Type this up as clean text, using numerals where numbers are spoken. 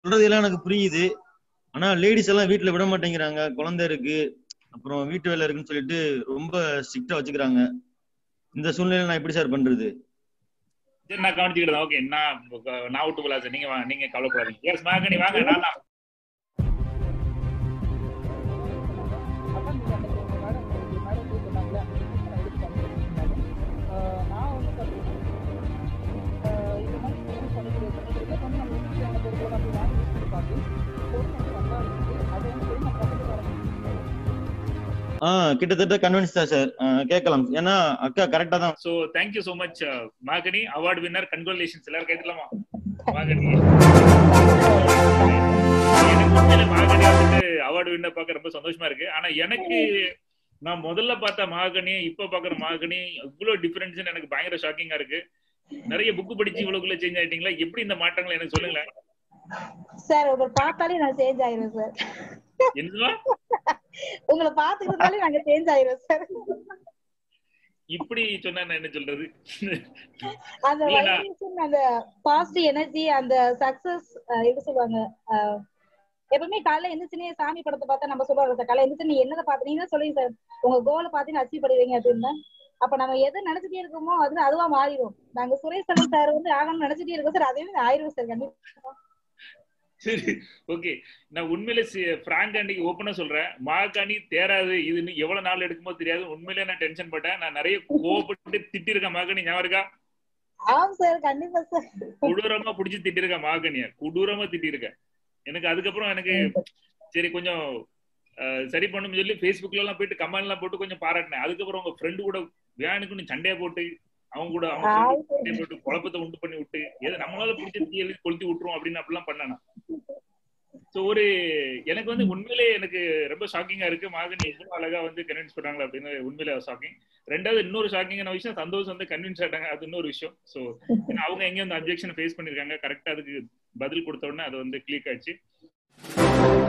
சொல்றதெல்லாம் எனக்கு புரியுது. ஆனா லேடிஸ் எல்லாம் வீட்டுல விட மாட்டேங்கிறாங்க. குழந்தை இருக்கு, அப்புறம் வீட்டு வேலை இருக்குன்னு சொல்லிட்டு ரொம்ப ஸ்ட்ரிக்டா வச்சுக்கிறாங்க. இந்த சூழ்நிலையில நான் எப்படி சார் பண்றது? சரி, நான் கவனிச்சுக்கிறேன். ஓகே, நான் விட்டு போலாம் சார். நீங்க நீங்க கவலைப்படாதீங்க. எஸ் மாகனி வாங்க. நான் கிட்டத்தட்ட கன்வின்ஸ் தான் சார். கேட்கலாம், ஏன்னா அக்கா கரெக்டா தான். So thank you so much Magani, award winner. Congratulations. எல்லாரும் கேட்கலாமா? மாகனி மாகனி வந்துட்டு அவார்டு வின்னர் பார்க்க ரொம்ப சந்தோஷமா இருக்கு. ஆனா எனக்கு நான் முதல்ல பார்த்த மாகனி இப்ப பாக்குற மாகனி இவ்வளவு டிஃபரன்ஸ் எனக்கு பயங்கர ஷாக்கிங்கா இருக்கு. நிறைய புக் படிச்சு இவ்வளவுக்குள்ள சேஞ்ச் ஆயிட்டீங்களா? எப்படி இந்த மாற்றங்கள் எனக்கு சொல்லுங்களேன் சார். உங்களை பார்த்தாலே நான் சேஞ்ச் ஆயிரும் சார். என்னவா? உங்களை பார்த்துக்கிட்டாலே நாங்க சேஞ்ச் ஆயிரும் சார். இப்படி சொன்னா நான் என்ன சொல்றது? அந்த வைப்ரேஷன், அந்த பாசிட்டிவ் எனர்ஜி, அந்த சக்சஸ் எப்படி சொல்லுவாங்க, எப்பவுமே காலையில எந்திரிச்சுனே சாமி படத்தை பார்த்தா நம்ம சொல்லுவாங்க சார், காலையில எந்திரிச்சு நீ என்னதை பாத்தீங்கன்னா சொல்லுங்க சார், உங்க கோலை பார்த்து அச்சீவ் பண்ணுவீங்க அப்படின்னு. அப்ப நம்ம எது நினைச்சிட்டே இருக்கோமோ அது அதுவா மாறிடும். நாங்க சுரேஷ் சார் வந்து ஆகணும்னு நினைச்சிட்டே இருக்கோம் சார், அதே ஆயிரும் சார் கண்டிப்பா. சரி, ஓகே. நான் உண்மையில பிராங்க் அன்னைக்கு ஓப்பனா சொல்றேன், மாகாணி தேராது இதுன்னு எவ்வளவு நாள் எடுக்குமோ தெரியாது. உண்மையிலே நான் டென்ஷன் பட்டேன். நான் நிறைய கோவப்பட்டு திட்டி இருக்கேன் மாகாணி, ஞாபகம் இருக்கா? ஆம் சார், கண்டிப்பா சார். கொடூரமா புடிச்சு திட்டி இருக்கேன் மாகாணிய, கொடூரமா திட்டி இருக்கேன். எனக்கு அதுக்கப்புறம் எனக்கு சரி கொஞ்சம் சரி பண்ணும் சொல்லி Facebookல எல்லாம் போயிட்டு கமெண்ட் எல்லாம் போட்டு கொஞ்சம் பாராட்டினேன். அதுக்கப்புறம் உங்க ஃப்ரெண்டு கூட வேணுக்குன்னு சண்டையா போட்டு அவங்க கூட அவங்க போட்டு குழப்பத்தை உண்டு பண்ணி விட்டு ஏதோ நம்மளால பிடிச்ச தீ கொளுத்தி விட்டுரும் அப்படின்னு அப்படிலாம் பண்ணானா. சோ எனக்கு வந்து உண்மையிலே எனக்கு ரொம்ப ஷாக்கிங்கா இருக்கு. மாகனி இவ்வளவு அழகா வந்து கன்வின்ஸ் பண்ணாங்க அப்படின்னு உண்மையிலே ஷாக்கிங். ரெண்டாவது இன்னொரு ஷாக்கிங்கான விஷயம், சந்தோஷம் வந்து கன்வின்ஸ் ஆயிட்டாங்க, அது இன்னொரு விஷயம். சோ அவங்க எங்க வந்து அப்ஜெக்ஷன் ஃபேஸ் பண்ணிருக்காங்க, கரெக்டா அதுக்கு பதில் கொடுத்த உடனே அது வந்து கிளிக் ஆயிடுச்சு.